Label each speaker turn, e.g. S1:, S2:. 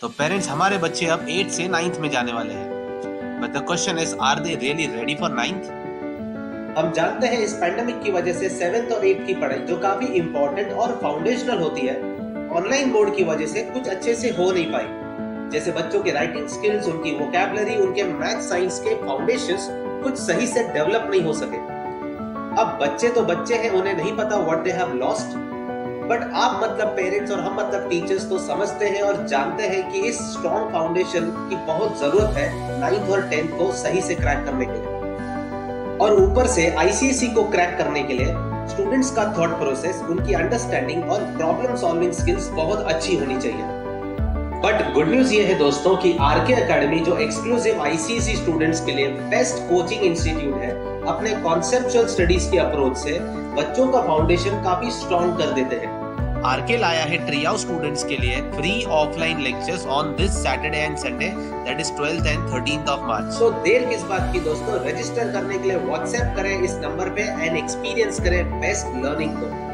S1: तो पेरेंट्स, हमारे बच्चे अब 8 से 9th में जाने वाले हैं, but the question is, are they really ready for 9th?
S2: हम जानते हैं इस पैंडेमिक की वजह से 7th और 8th की पढ़ाई जो काफी इंपॉर्टेंट और फाउंडेशनल होती है, ऑनलाइन मोड की वजह से कुछ अच्छे से हो नहीं पाई। जैसे बच्चों के राइटिंग स्किल्स, उनकी वोकैबुलरी, उनके मैथ साइंस के फाउंडेशंस कुछ सही से डेवलप नहीं हो सके। अब बच्चे तो बच्चे हैं, उन्हें नहीं पता what they have lost, but आप मतलब पेरेंट्स और हम मतलब टीचर्स तो समझते हैं और जानते हैं कि इस स्ट्रॉन्ग फाउंडेशन की बहुत जरूरत है 9th और 10th को सही से क्रैक करने के लिए। और ऊपर से आईसीएसई को क्रैक करने के लिए स्टूडेंट्स का थॉट प्रोसेस, उनकी अंडरस्टैंडिंग और प्रॉब्लम सॉल्विंग स्किल्स बहुत अच्छी होनी चाहिए। बट गुड न्यूज ये है दोस्तों कि आरके एकेडमी, जो एक्सक्लूसिव आईसीएसई स्टूडेंट्स के लिए बेस्ट कोचिंग इंस्टीट्यूट है, अपने कॉन्सेप्चुअल स्टडीज की अप्रोच से बच्चों का फाउंडेशन काफी स्ट्रॉन्ग कर देते हैं।
S1: आरके लाया है ट्रीआउट स्टूडेंट्स के लिए free offline lectures on this Saturday and Sunday, that is 12th and 13th of March.
S2: तो देर किस बात की दोस्तों, रजिस्टर करने के लिए व्हाट्सएप करें इस नंबर पे एंड एक्सपीरियंस करें बेस्ट लर्निंग को।